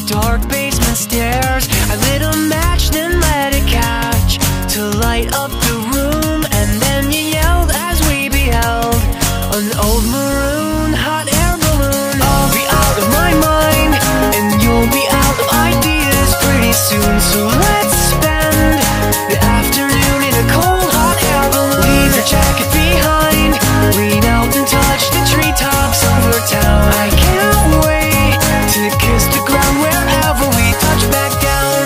dark basement stairs. I lit a match, then let it catch to light up the room. And then you yelled as we beheld an old maroon hot air balloon. I'll be out of my mind, and you'll be out of ideas pretty soon. So let's spend the afternoon in a cold hot air balloon. Leave your jacket behind, lean out and touch the treetops over town. I can't wait to kiss the ground wherever we touch back down.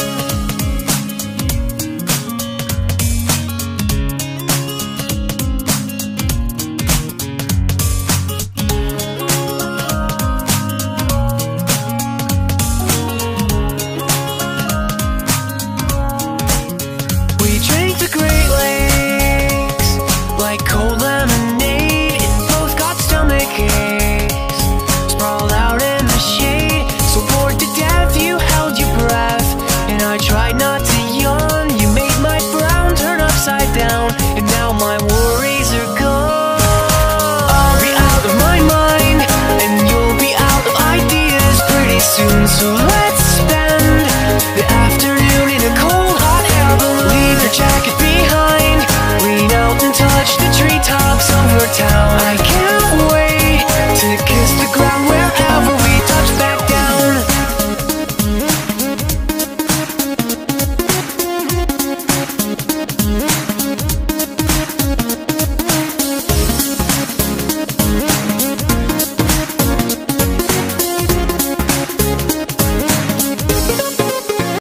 We drank the Great Lakes like cold lemonade. It both got stomach aches, sprawled out in the shade. So bored to death you held your breath, and I tried not to yawn. You made my frown turn upside down, and now my worries are gone. I'll be out of my mind, and you'll be out of ideas pretty soon. So